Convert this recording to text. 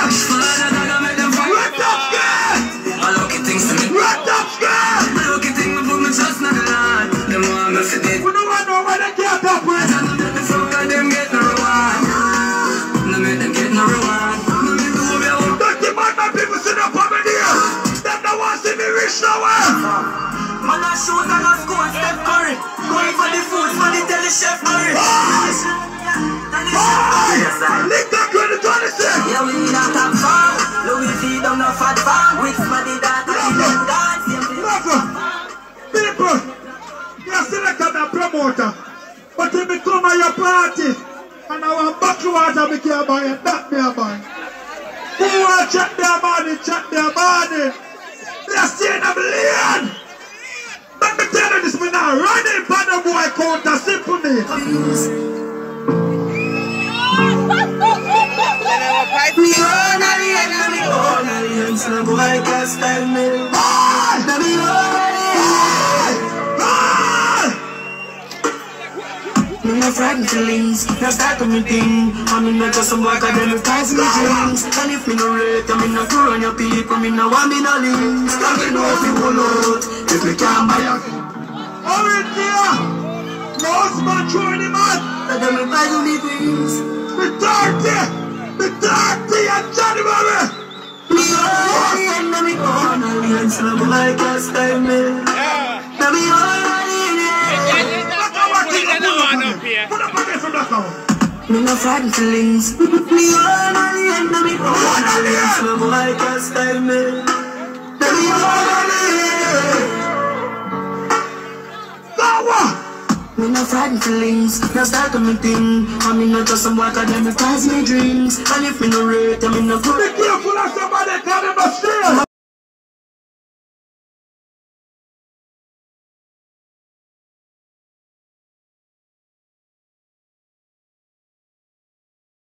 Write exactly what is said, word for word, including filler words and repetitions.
Father God, I make them fight. Red up scared. I lucky things to me. Red up scared. I lucky thing me put me trust in the Lord. Them want me for dead. We don't want no one to get up with. I don't make me fuck and them get no reward. No make them get no reward. No make do me out. Dirty man, my people sit up over there. Them don't want to see me rich nowhere. Man, I shoot and I score Steph Curry. Going for the food, money tell the chef hurry. Lick that twenty twenty-six. Yeah, we need a top farm. Louis V down the fat farm. With money that I can dance. People, you're selected a promoter. But if me come at your party and I want bucket water, me can't buy it. That me a buy. Who want to check their body, check their body. They're staying a million. Let me tell you this, me now running for the boy counter, simple me. We run at the end, let me go at the end, so the boy can't style me. Let me go at the end. Me no frightened feelings, no start to me thing. I'm in just some work and them ties me dreams. And if me no rate, I'm in no crew on your people, me no want me no links. Cause me know if you will out, if me can't buy a Orange here! No husband throwing him out! let them buy you me things. Me dirty! Me dirty in January! Me go at the end, let me go at the end, so the boy can't style me. Let me go at the end. Put up against the black one. Me no frightened feelings. Me on the end, let me go on the end, so the boy can't style me. Let me go on the end. Me no frightened feelings, no start to me thing. I mean not just some work and them cause me dreams. And if me no rate, I mean no good. Be careful of somebody coming on the street.